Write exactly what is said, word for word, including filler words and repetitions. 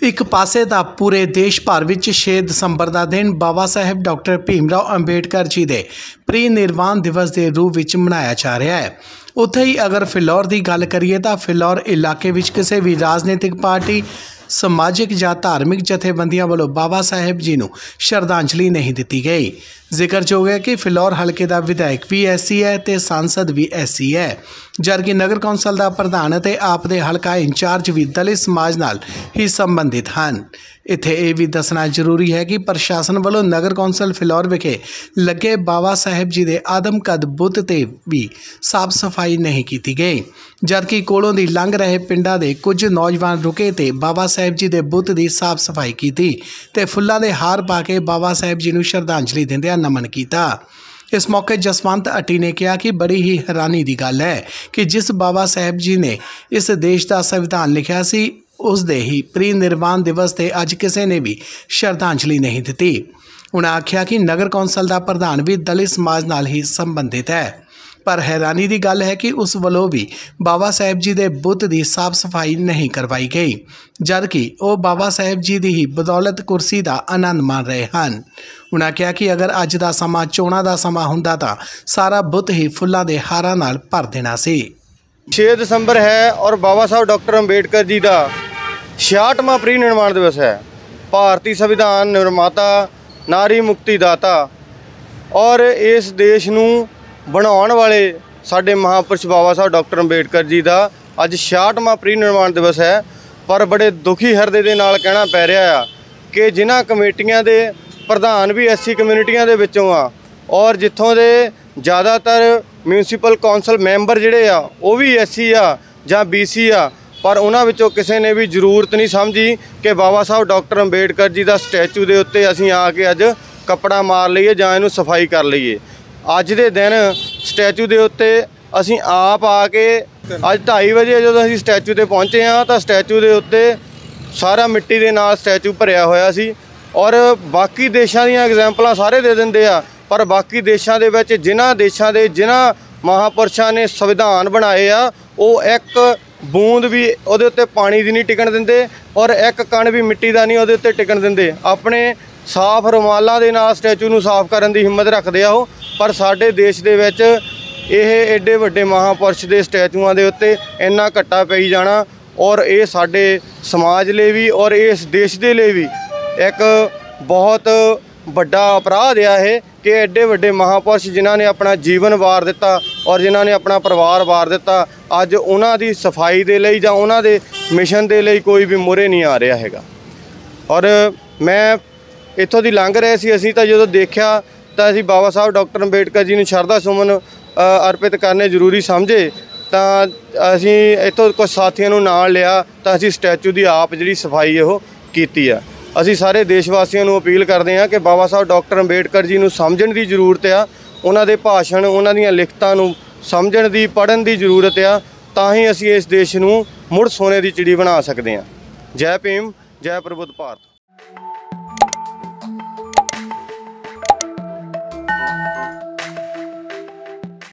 एक पासे ਤਾਂ पूरे देश भर ਵਿੱਚ छे ਦਸੰਬਰ ਦਾ ਦਿਨ ਬਾਬਾ ਸਾਹਿਬ ਡਾਕਟਰ ਭੀਮ ਰਾਓ ਅੰਬੇਡਕਰ ਜੀ ਦੇ ਪ੍ਰੀ ਨਿਰਵਾਣ ਦਿਵਸ ਦੇ ਰੂਪ ਵਿੱਚ ਮਨਾਇਆ ਜਾ ਰਿਹਾ ਹੈ। ਉੱਥੇ ਹੀ ਅਗਰ ਫਿਲੌਰ ਦੀ ਗੱਲ ਕਰੀਏ ਤਾਂ ਫਿਲੌਰ ਇਲਾਕੇ ਵਿੱਚ ਕਿਸੇ ਵੀ ਰਾਜਨੀਤਿਕ ਪਾਰਟੀ समाजिक या धार्मिक जथेबंदियों वालों बाबा साहेब जी नूं श्रद्धांजलि नहीं दी गई। जिक्रयोग है कि फिलौर हल्के का विधायक भी ऐसी है तो सांसद भी ऐसी है, जबकि नगर कौंसल का प्रधान ते आप दे हल्का इंचार्ज भी दलित समाज नाल ही संबंधित हैं। इत्थे यह भी दसना जरूरी है कि प्रशासन वालों नगर कौंसल फिलौर विखे लगे बाबा साहेब जी के आदमकद बुत ते भी साफ सफाई नहीं की गई, जबकि कोलों दी लंघ रहे पिंडां दे कुछ नौजवान रुके ते बाबा साहेब जी के बुत की साफ सफाई की ते फुल्लां दे हार पा के बाबा साहेब जी नूं श्रद्धांजलि दिंदिआं नमन किया। इस मौके जसवंत अटी ने कहा कि बड़ी ही हैरानी की गल है कि जिस बाबा साहेब जी ने इस देश का संविधान लिखा सी उस दे ही प्री निर्वाण दिवस से अज किसी ने भी श्रद्धांजलि नहीं दी। उन्हें आख्या कि नगर कौंसल का प्रधान भी दलित समाज नाल ही संबंधित है, पर हैरानी की गल है कि उस वालों भी बाबा साहेब जी के बुत की साफ सफाई नहीं करवाई गई, जबकि वो बाबा साहेब जी की ही बदौलत कुर्सी का आनंद मान रहे हैं। उन्हें कहा कि अगर अज का समा चोणों का समा हुंदा तां सारा बुत ही फुल्लां दे हारां नाल भर देना सी। छे दसंबर है और बाबा साहब डॉक्टर अंबेडकर जी का छियाठवां प्री निर्माण दिवस है। भारतीय संविधान निर्माता, नारी मुक्ति दाता और इस देश नूं बनाउण वाले साडे महापुरुष बाबा साहब डॉक्टर अंबेडकर जी का अज छियाठवां प्री निर्माण दिवस है। पर बड़े दुखी हिरदे दे नाल कहना पै रहा है कि जिन्हां कमेटियां दे प्रधान भी एस सी कम्यूनिटियां दे विचों आ और जिथों दे ज़्यादातर म्यूनसिपल कौंसल मैंबर जिहड़े आ वो भी एस सी आ जां बी सी आ, पर उन्हां विचों किसी ने भी जरूरत नहीं समझी कि बाबा साहब डॉक्टर अंबेडकर जी का स्टैचू के उत्ते असीं आके अज कपड़ा मार लईए जां इहनूं सफाई कर लईए। अज दे दिन स्टैचू के उत्ते असीं आप आके अज ढाई बजे जो असीं स्टैचू ते पहुँचे हाँ तो स्टैचू के उत्ते सारा मिट्टी के नाल स्टैचू भरिया होया सी और बाकी देशों दीयां एग्जाम्पलां सारे दे दिंदे आ, पर बाकी देशों के विच जिन्हां देशों के जिन्हां महापुरुषों ने संविधान बनाए आ वो एक बूंद भी उहदे उत्ते पानी दी नहीं टिकण दिंदे और एक कण भी मिट्टी का नहीं उहदे उत्ते टिकण दिंदे। अपने साफ रुमालां दे नाल स्टैचू नूं साफ करन दी हिम्मत रखदे आ ओ, पर साडे देश दे विच इह एडे वड्डे महापुरुष दे स्टैचूआं दे उत्ते इन्ना घट्टा पई जाना और ये साडे समाज लिए भी और इस देश दे लिए भी एक बहुत बड़ा अपराध आ है कि एडे वड्डे महापुरुष जिन्हां ने अपना जीवन वार दिता और जिन्हां ने अपना परिवार वार दिता अज उन्हां दी सफाई दे लई जां उन्हां दे मिशन दे लई कोई भी मुहरे नहीं आ रहा हैगा। और मैं इत्थों दी लंघ रहे सी असीं तां जदों देखिया तां असीं बाबा साहब डॉक्टर अंबेडकर जी नूं शरधा सुमन अर्पित करने जरूरी समझे तां असीं इत्थों कुछ साथियों नूं नाल लिया तां असीं स्टैचू दी आप जिहड़ी सफाई ओह कीती आ। असीं सारे देशवासियों नूं अपील करते हैं कि बाबा साहब डॉक्टर अंबेडकर जी नूं समझण दी जरूरत आ, उन्हां दे भाषण उन्हां दीयां लिखतां नूं समझण दी पढ़न दी जरूरत आ, तां ही असीं इस देश नूं मुड़ सोने दी चिड़ी बना सकते हैं। जय भीम, जय प्रबुद्ध भारत।